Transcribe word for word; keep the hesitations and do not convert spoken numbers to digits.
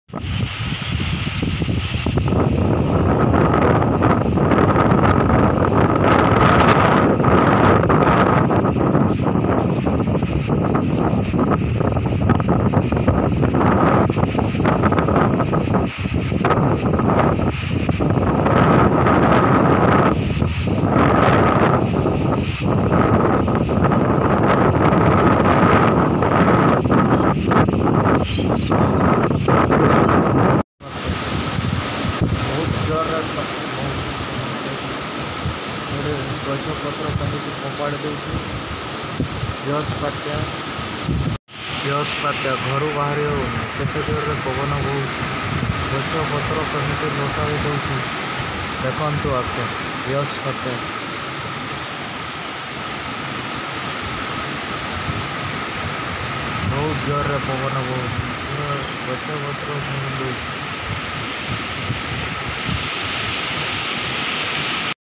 गछपत्र कहीं फोपाड़ी देती यश बात्या यश बात्या घर बाहरी होते जोर पवन बहुत गछपत्र कहीं लोटाई दूसरी देखु आके यश बात्या बहुत जोर पवन बहुत गछपत्र